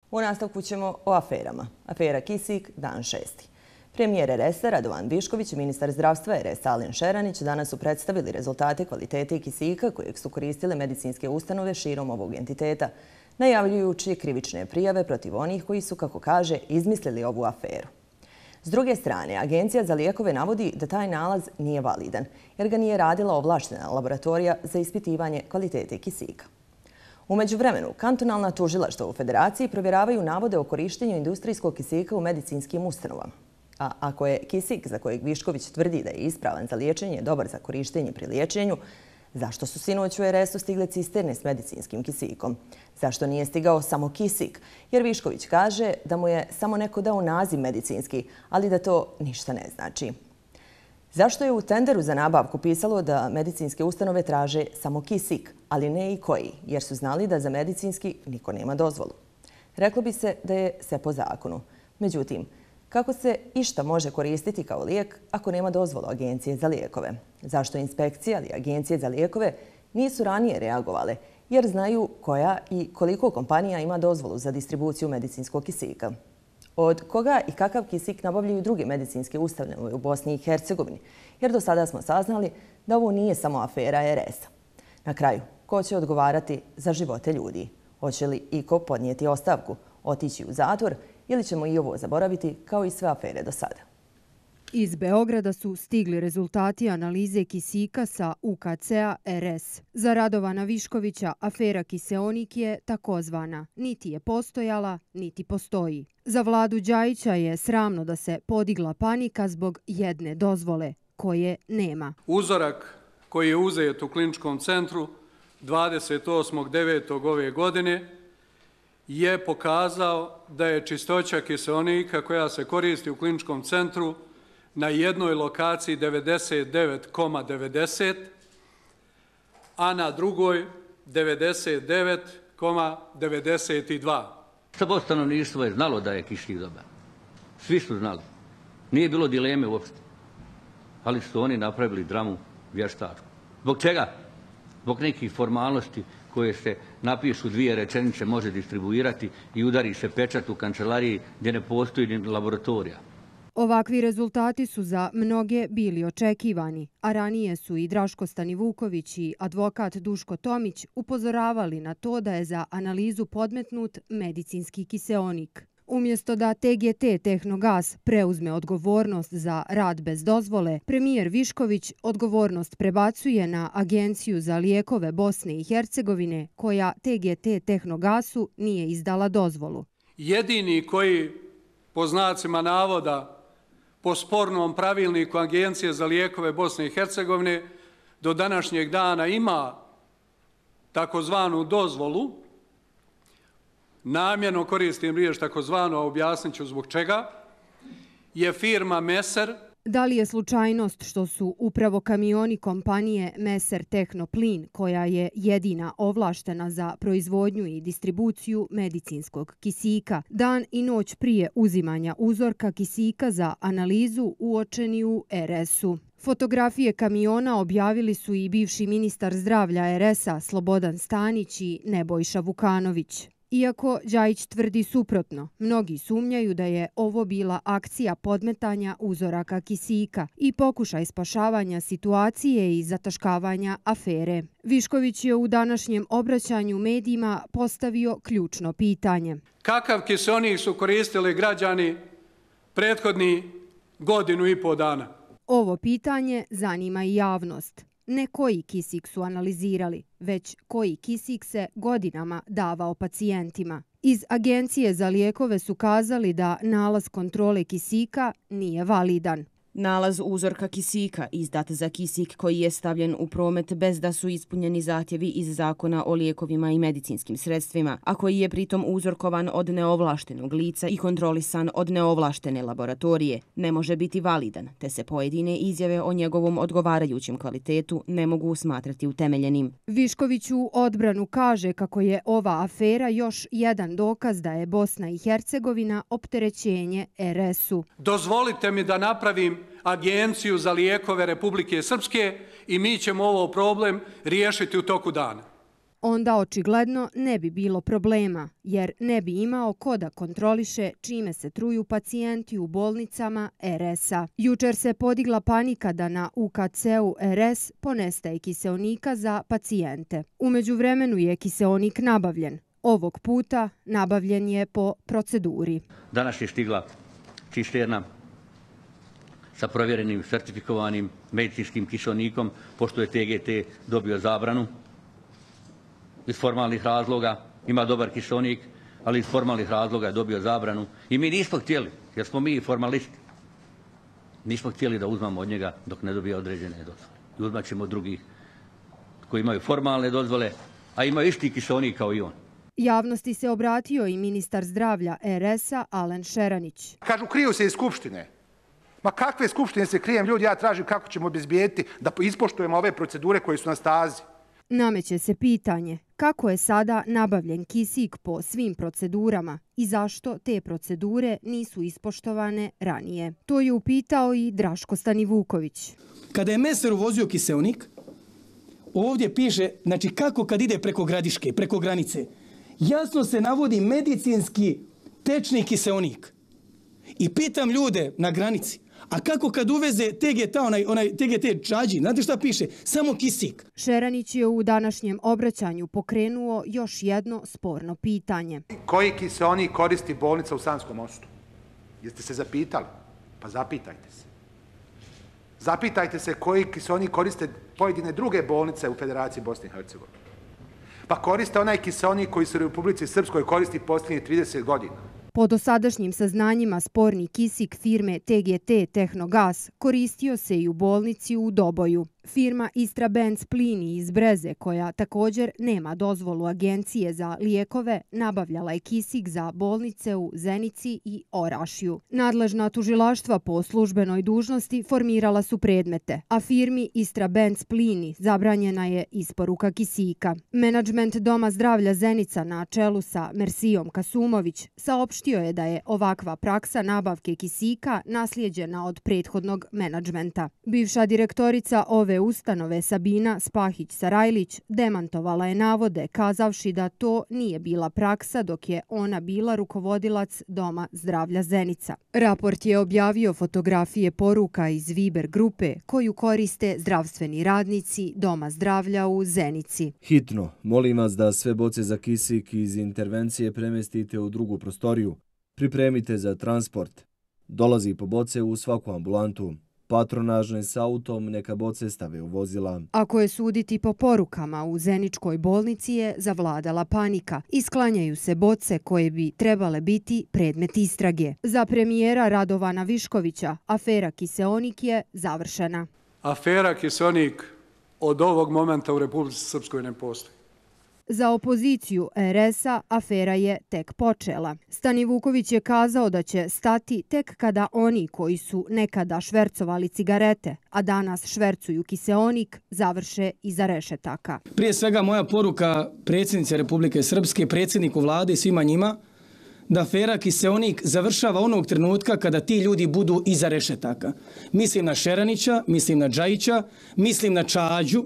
U nastavku ćemo o aferama. Afera Kisik, dan 6. Premijer RS-a Radovan Višković i ministar zdravstva RS-a Alen Šeranić danas su predstavili rezultate kvalitete kisika kojeg su koristile medicinske ustanove širom ovog entiteta, najavljujući krivične prijave protiv onih koji su, kako kaže, izmislili ovu aferu. S druge strane, Agencija za lijekove navodi da taj nalaz nije validan, jer ga nije radila ovlaštena laboratorija za ispitivanje kvalitete kisika. U međuvremenu, kantonalna tužilaštva u Federaciji provjeravaju navode o korištenju industrijskog kisika u medicinskim ustanovama. A ako je kisik za kojeg Višković tvrdi da je ispravan za liječenje dobar za korištenje pri liječenju, zašto su sinoć u RS-u stigle cisterne s medicinskim kisikom? Zašto nije stigao samo kisik? Jer Višković kaže da mu je samo neko dao naziv medicinski, ali da to ništa ne znači. Zašto je u tenderu za nabavku pisalo da medicinske ustanove traže samo kisik, ali ne i koji, jer su znali da za medicinski niko nema dozvolu? Reklo bi se da je sve po zakonu. Međutim, kako se išta može koristiti kao lijek ako nema dozvolu Agencije za lijekove? Zašto inspekcija ili Agencije za lijekove nisu ranije reagovale, jer znaju koja i koliko kompanija ima dozvolu za distribuciju medicinskog kisika? Od koga i kakav kisik nabavljaju druge medicinske ustanove u Bosni i Hercegovini? Jer do sada smo saznali da ovo nije samo afera RS-a. Na kraju, ko će odgovarati za živote ljudi? Hoće li iko podnijeti ostavku, otići u zatvor ili ćemo i ovo zaboraviti kao i sve afere do sada? Iz Beograda su stigli rezultati analize kisika sa UKC-a RS. Za Radovana Viškovića afera kiseonik je takozvana. Niti je postojala, niti postoji. Za Vladu Đajića je sramno da se podigla panika zbog jedne dozvole, koje nema. Uzorak koji je uzet u kliničkom centru 28.9. ove godine je pokazao da je čistoća kiseonika koja se koristi u kliničkom centru na jednoj lokaciji 99,90, a na drugoj 99,92. Samo stanovništvo je znalo da je kisik dobar. Svi su znali. Nije bilo dileme uopšte. Ali su oni napravili dramu vještačku. Zbog čega? Zbog nekih formalnosti koje se napišu 2 rečenice, može distribuirati i udari se pečat u kancelariji gdje ne postoji ni laboratorija. Ovakvi rezultati su za mnoge bili očekivani, a ranije su i Draško Stanivuković i advokat Duško Tomić upozoravali na to da je za analizu podmetnut medicinski kiseonik. Umjesto da TGT Tehnogas preuzme odgovornost za rad bez dozvole, premijer Višković odgovornost prebacuje na Agenciju za lijekove Bosne i Hercegovine, koja TGT Tehnogasu nije izdala dozvolu. Jedini koji, po znacima navoda, po spornom pravilniku Agencije za lijekove Bosne i Hercegovine do današnjeg dana ima takozvanu dozvolu, namjerno koristim riječ takozvano, a objasnit ću zbog čega, je firma Meser. Da li je slučajnost što su upravo kamioni kompanije Meser Tehnoplin, koja je jedina ovlaštena za proizvodnju i distribuciju medicinskog kisika, dan i noć prije uzimanja uzorka kisika za analizu uočeni u RS-u? Fotografije kamiona objavili su i bivši ministar zdravlja RS-a Slobodan Stanić i Nebojša Vukanović. Iako Đajić tvrdi suprotno, mnogi sumnjaju da je ovo bila akcija podmetanja uzoraka kisika i pokušaj spašavanja situacije i zataškavanja afere. Višković je u današnjem obraćanju medijima postavio ključno pitanje. Kakav kiseonik su koristili građani prethodni 1,5 dana? Ovo pitanje zanima i javnost. Ne koji kisik su analizirali, već koji kisik se godinama davao pacijentima. Iz Agencije za lijekove su kazali da nalaz kontrole kisika nije validan. Nalaz uzorka kisika izdat za kisik koji je stavljen u promet bez da su ispunjeni zahtjevi iz Zakona o lijekovima i medicinskim sredstvima, a koji je pritom uzorkovan od neovlaštenog lica i kontrolisan od neovlaštene laboratorije, ne može biti validan, te se pojedine izjave o njegovom odgovarajućem kvalitetu ne mogu smatrati utemeljenim. Višković u odbranu kaže kako je ova afera još jedan dokaz da je Bosna i Hercegovina opterećenje RS-u. Dozvolite mi da napravim Agenciju za lijekove Republike Srpske i mi ćemo ovo problem riješiti u toku dana. Onda očigledno ne bi bilo problema, jer ne bi imao ko da kontroliše čime se truju pacijenti u bolnicama RS-a. Jučer se podigla panika da na UKC-u RS ponestaje kiseonika za pacijente. U međuvremenu je kiseonik nabavljen. Ovog puta nabavljen je po proceduri. Danas je stigla cisterna sa provjerenim, sertifikovanim medicinskim kiseonikom, pošto je TGT dobio zabranu iz formalnih razloga. Ima dobar kiseonik, ali iz formalnih razloga je dobio zabranu. I mi nismo htjeli, jer smo mi formalisti, nismo htjeli da uzmamo od njega dok ne dobije određene dozvole. I uzmat ćemo od drugih koji imaju formalne dozvole, a imaju isti kiseonik kao i on. Javnosti se obratio i ministar zdravlja RS-a Alen Šeranić. Kažu, kriju se iz Skupštine. Ma kakve Skupštine se krijem, ljudi, ja tražim kako ćemo obezbijediti da ispoštujemo ove procedure koje su na stazi. Nameće se pitanje kako je sada nabavljen kisik po svim procedurama i zašto te procedure nisu ispoštovane ranije. To je upitao i Draško Stanivuković. Kada je Meser uvozio kiseonik, ovdje piše, znači kako kad ide preko Gradiške, preko granice, jasno se navodi medicinski tečni kiseonik. I pitam ljude na granici, a kako kad uveze TGT, onaj TGT čađi, znate šta piše? Samo kisik. Šeranić je u današnjem obraćanju pokrenuo još jedno sporno pitanje. Koji kiseonik koristi bolnica u Sanskom Mostu? Jeste se zapitali? Pa zapitajte se. Zapitajte se koji kiseonik koriste pojedine druge bolnice u Federaciji Bosne i Hercegovine. Pa koriste onaj kiseonik koji se u Republici Srpskoj koristi posljednjih 30 godina. Po dosadašnjim saznanjima sporni kisik firme TGT Tehnogas koristio se i u bolnici u Doboju. Firma Istra-Benz Plini iz Breze, koja također nema dozvolu Agencije za lijekove, nabavljala je kisik za bolnice u Zenici i Orašju. Nadležna tužilaštva po službenoj dužnosti formirala su predmete, a firmi Istra-Benz Plini zabranjena je isporuka kisika. Menadžment Doma zdravlja Zenica na čelu sa Mersijom Kasumović saopštio je da je ovakva praksa nabavke kisika naslijeđena od prethodnog menadžmenta. Bivša direktorica ove ustanove Sabina Spahić-Sarajlić demantovala je navode kazavši da to nije bila praksa dok je ona bila rukovodilac Doma zdravlja Zenica. Raport je objavio fotografije poruka iz Viber grupe koju koriste zdravstveni radnici Doma zdravlja u Zenici. Hitno, molim vas da sve boce za kisik iz intervencije premestite u drugu prostoriju. Pripremite za transport. Dolazi po boce u svaku ambulantu. Patronažne s autom neka boce stave u vozila. Ako je suditi po porukama, u Zeničkoj bolnici je zavladala panika i sklanjaju se boce koje bi trebale biti predmet istrage. Za premijera Radovana Viškovića afera kiseonik je završena. Afera kiseonik od ovog momenta u Republici Srpskoj ne postoji. Za opoziciju RS-a afera je tek počela. Stanivuković je kazao da će stati tek kada oni koji su nekada švercovali cigarete, a danas švercuju kiseonik, završe iza rešetaka. Prije svega moja poruka predsjednice Republike Srpske, predsjedniku vlade i svima njima, da afera kiseonik završava onog trenutka kada ti ljudi budu iza rešetaka. Mislim na Šeranića, mislim na Džajića, mislim na Čađu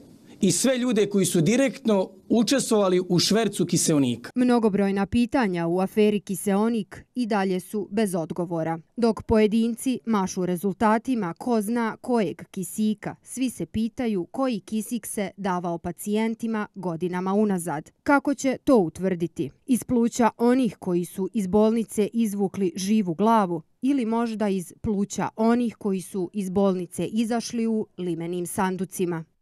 i sve ljude koji su direktno učestvovali u švercu kiseonika. Mnogobrojna pitanja u aferi kiseonik i dalje su bez odgovora. Dok pojedinci mašu rezultatima ko zna kojeg kisika, svi se pitaju koji kisik se davao pacijentima godinama unazad. Kako će to utvrditi? Iz pluća onih koji su iz bolnice izvukli živu glavu ili možda iz pluća onih koji su iz bolnice izašli u limenim sanducima?